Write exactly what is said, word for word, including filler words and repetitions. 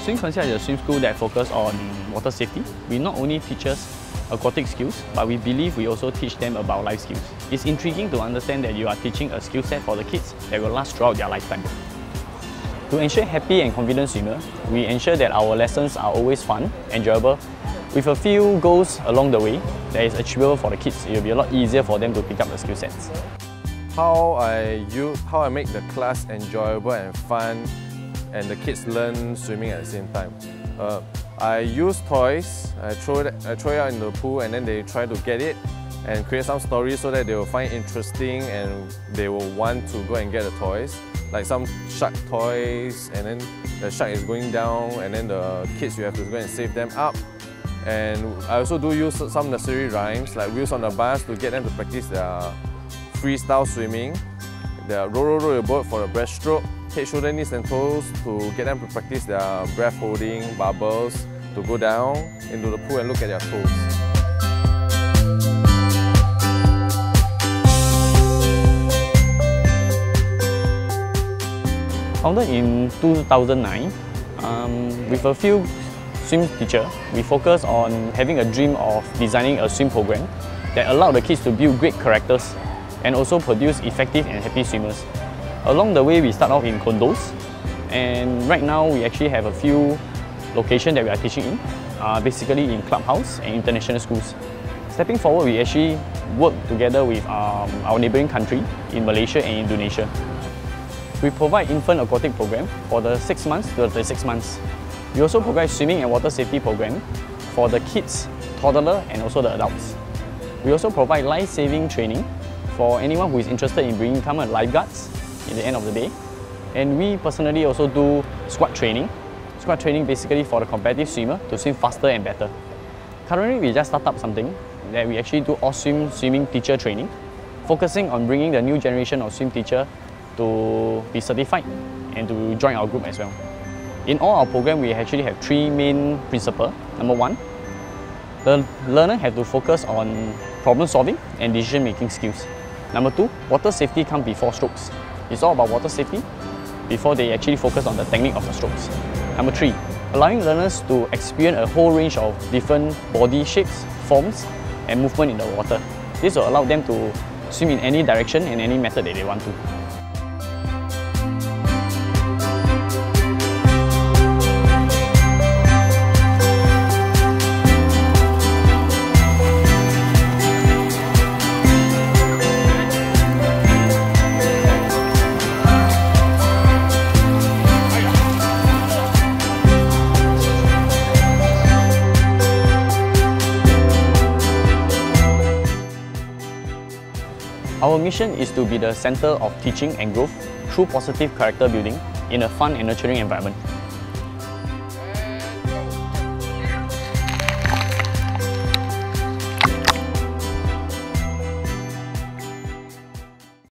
Swim Concept is a swim school that focuses on water safety. We not only teach us aquatic skills, but we believe we also teach them about life skills. It's intriguing to understand that you are teaching a skill set for the kids that will last throughout their lifetime. To ensure happy and confident swimmer, we ensure that our lessons are always fun, enjoyable, with a few goals along the way that is achievable for the kids. It will be a lot easier for them to pick up the skill sets. How I use, how I make the class enjoyable and fun, and the kids learn swimming at the same time. Uh, I use toys. I throw it, I throw it out in the pool, and then they try to get it and create some stories so that they will find it interesting and they will want to go and get the toys. Like some shark toys, and then the shark is going down, and then the kids, you have to go and save them up. And I also do use some nursery rhymes, like Wheels on the Bus, to get them to practice their freestyle swimming, their row row row your boat for the breaststroke, head, shoulder, knees and toes to get them to practice their breath holding, bubbles, to go down into the pool and look at their toes. Founded in two thousand nine, um, with a few swim teachers, we focus on having a dream of designing a swim program that allowed the kids to build great characters and also produce effective and happy swimmers. Along the way, we start off in condos, and right now we actually have a few locations that we are teaching in, uh, basically in clubhouse and international schools. Stepping forward, we actually work together with um, our neighbouring country in Malaysia and Indonesia. We provide infant aquatic program for the six months to the thirty-six months. We also provide swimming and water safety program for the kids, toddler and also the adults. We also provide life-saving training for anyone who is interested in becoming lifeguards in the end of the day. And we personally also do squad training. Squad training basically for the competitive swimmer to swim faster and better. Currently, we just start up something that we actually do all-swim swimming teacher training, focusing on bringing the new generation of swim teacher to be certified and to join our group as well. In all our program, we actually have three main principles. Number one, the learner have to focus on problem solving and decision making skills. Number two, water safety comes before strokes. It's all about water safety before they actually focus on the technique of the strokes. Number three, allowing learners to experience a whole range of different body shapes, forms and movement in the water. This will allow them to swim in any direction and any method that they want to. Our mission is to be the center of teaching and growth through positive character building in a fun and nurturing environment.